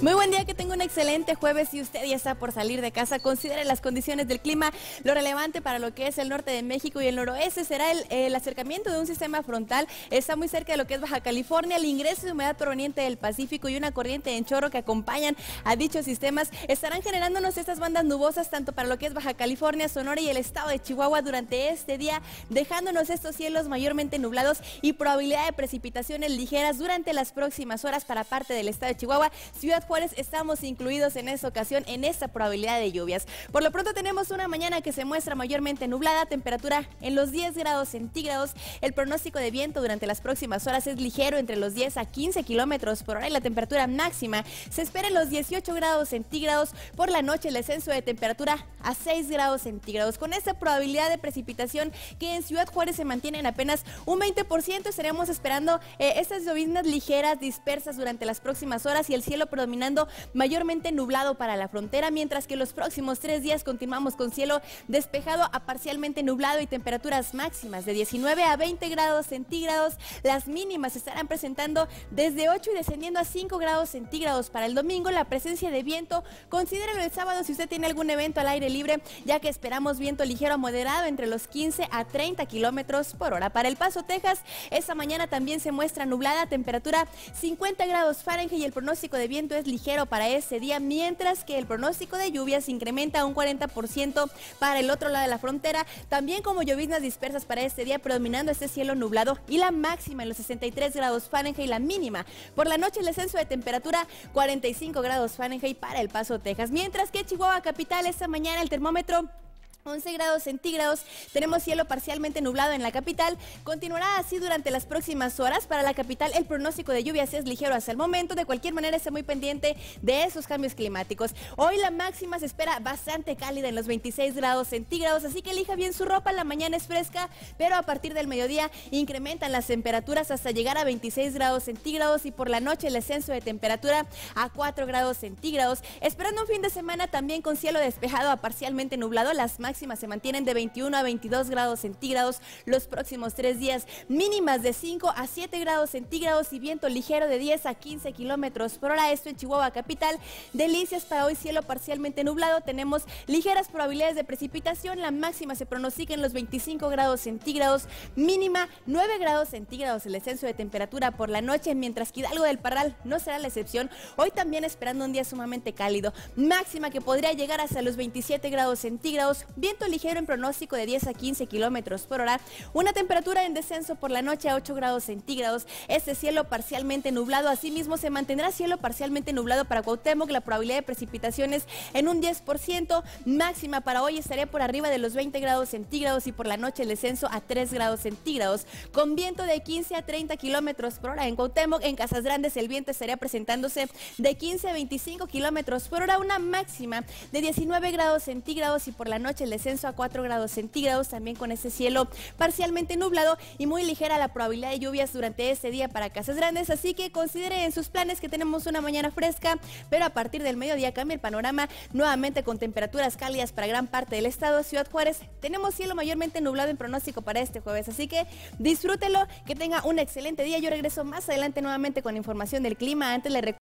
Muy buen día, que tenga un excelente jueves. Si usted ya está por salir de casa, considere las condiciones del clima. Lo relevante para lo que es el norte de México y el noroeste será el acercamiento de un sistema frontal. Está muy cerca de lo que es Baja California. El ingreso de humedad proveniente del Pacífico y una corriente en chorro que acompañan a dichos sistemas estarán generándonos estas bandas nubosas tanto para lo que es Baja California, Sonora y el estado de Chihuahua durante este día, dejándonos estos cielos mayormente nublados y probabilidad de precipitaciones ligeras durante las próximas horas para parte del estado de Chihuahua. Ciudad Juárez estamos incluidos en esta ocasión en esta probabilidad de lluvias. Por lo pronto tenemos una mañana que se muestra mayormente nublada, temperatura en los 10 grados centígrados. El pronóstico de viento durante las próximas horas es ligero, entre los 10 a 15 kilómetros por hora, y la temperatura máxima se espera en los 18 grados centígrados. Por la noche el descenso de temperatura a 6 grados centígrados. Con esta probabilidad de precipitación que en Ciudad Juárez se mantiene en apenas un 20%, estaremos esperando estas lloviznas ligeras dispersas durante las próximas horas y el cielo predominando mayormente nublado para la frontera, mientras que los próximos 3 días continuamos con cielo despejado a parcialmente nublado y temperaturas máximas de 19 a 20 grados centígrados. Las mínimas estarán presentando desde 8 y descendiendo a 5 grados centígrados. Para el domingo, la presencia de viento, considérelo el sábado si usted tiene algún evento al aire libre, ya que esperamos viento ligero a moderado entre los 15 a 30 kilómetros por hora. Para El Paso, Texas, esta mañana también se muestra nublada, temperatura 50 grados Fahrenheit y el pronóstico de viento es ligero para ese día, mientras que el pronóstico de lluvias incrementa a un 40% para el otro lado de la frontera, también como lloviznas dispersas para este día, predominando este cielo nublado y la máxima en los 63 grados Fahrenheit y la mínima. Por la noche el descenso de temperatura 45 grados Fahrenheit para El Paso, Texas, mientras que Chihuahua capital esta mañana el termómetro 11 grados centígrados, tenemos cielo parcialmente nublado en la capital, continuará así durante las próximas horas. Para la capital el pronóstico de lluvias es ligero hasta el momento, de cualquier manera esté muy pendiente de esos cambios climáticos. Hoy la máxima se espera bastante cálida en los 26 grados centígrados, así que elija bien su ropa. La mañana es fresca, pero a partir del mediodía incrementan las temperaturas hasta llegar a 26 grados centígrados y por la noche el descenso de temperatura a 4 grados centígrados. Esperando un fin de semana también con cielo despejado a parcialmente nublado, las máximas se mantienen de 21 a 22 grados centígrados los próximos 3 días, mínimas de 5 a 7 grados centígrados y viento ligero de 10 a 15 kilómetros por hora. Esto en Chihuahua capital. Delicias para hoy, cielo parcialmente nublado, tenemos ligeras probabilidades de precipitación, la máxima se pronostica en los 25 grados centígrados, mínima 9 grados centígrados el descenso de temperatura por la noche, mientras que Hidalgo del Parral no será la excepción. Hoy también esperando un día sumamente cálido, máxima que podría llegar hasta los 27 grados centígrados, viento ligero en pronóstico de 10 a 15 kilómetros por hora, una temperatura en descenso por la noche a 8 grados centígrados, este cielo parcialmente nublado. Asimismo se mantendrá cielo parcialmente nublado para Cuauhtémoc, la probabilidad de precipitaciones en un 10%, máxima para hoy estaría por arriba de los 20 grados centígrados y por la noche el descenso a 3 grados centígrados, con viento de 15 a 30 kilómetros por hora en Cuauhtémoc. En Casas Grandes el viento estaría presentándose de 15 a 25 kilómetros por hora, una máxima de 19 grados centígrados y por la noche el descenso a 4 grados centígrados, también con ese cielo parcialmente nublado y muy ligera la probabilidad de lluvias durante este día para Casas Grandes, así que considere en sus planes que tenemos una mañana fresca, pero a partir del mediodía cambia el panorama nuevamente con temperaturas cálidas para gran parte del estado. Ciudad Juárez, tenemos cielo mayormente nublado en pronóstico para este jueves, así que disfrútelo, que tenga un excelente día. Yo regreso más adelante nuevamente con información del clima. Antes le recuerdo